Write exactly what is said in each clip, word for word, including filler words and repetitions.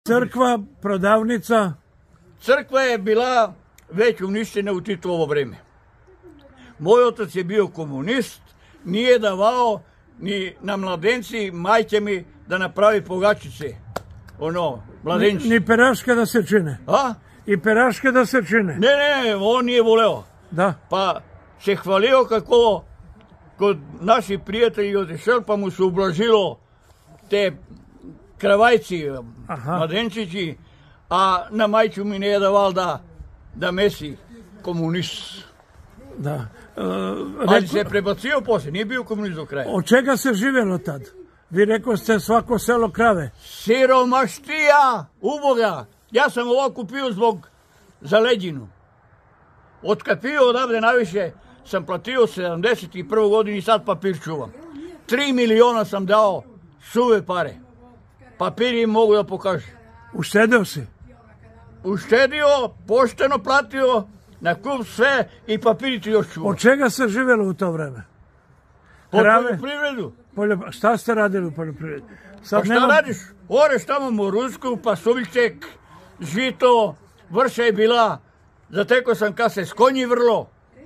Crkva, prodavnica? Crkva je bila već uništena u Titovo vreme. Moj otac je bio komunist, nije davao ni na mladenci, majke mi, da napravi pogačice. Ono, mladenci. Ni, ni peraške da se čine? A? I peraške da se čine? Ne, ne, on nije voleo. Da. Pa se hvalio kako kod naših prijatelji odešel, pa mu se ublažilo te kravajci, Aha. mladenčići, a na majču mi nije daval da, da mesi komunist. Da. E, Ali reko, se prebacio poslije, nije bio komunist do kraja. od čega se živjelo tad? Vi rekao ste svako selo krave. Siromaštija, uboga. Ja sam ovo kupio zbog za leđinu. Od kad pio odavde najviše sam platio sedamdeset prve godini i sad papir čuvam. Tri miliona sam dao suve pare. Papir im mogu da pokažem. Uštedeo si? Uštedio, pošteno platio, na kup sve i papiri ti još čuvam. Od čega se živjelo u to vreme? Po poljoprivredu. Poljop... Šta ste radili u poljoprivredi? Sad Pa šta nema... radiš? Oreš tamo moruzku, pasulček, žito, vrša je bila. Zateko sam kad se s konji vrlo.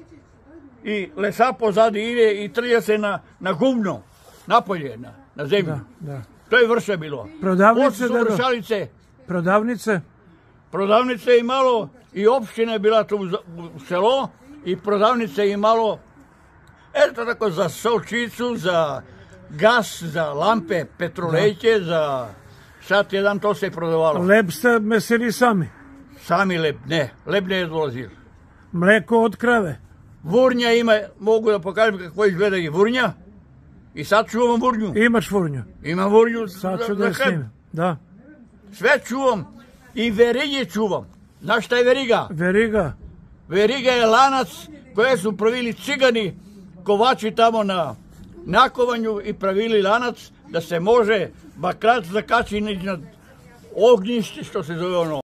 I lesa pozadi ide i trlja se na, na gumno, napolje, na, na zemlju. Da, da. To je vrše bilo. Prodavnice, da vršalice. Prodavnice? Prodavnice je imalo, i opština je bila tu u selo, i prodavnice je imalo, eto tako, za solčicu, za gas, za lampe, petrolejke, za sat jedan, to se je prodavalo. Leb ste mesili sami? Sami leb, ne, leb ne je dolazil. Mleko od krave? Vurnja ima, mogu da pokažem kako izgleda i vurnja. I sad čuvam vurnju. Imaš vurnju? Imam vurnju Sad za, ću za da hleb. snimim. Da. Sve čuvam. I verige čuvam. Znaš šta je veriga? Veriga? Veriga je lanac koje su pravili cigani, kovači tamo na nakovanju i pravili lanac da se može bakrac zakači iznad ognjište, što se zove ono.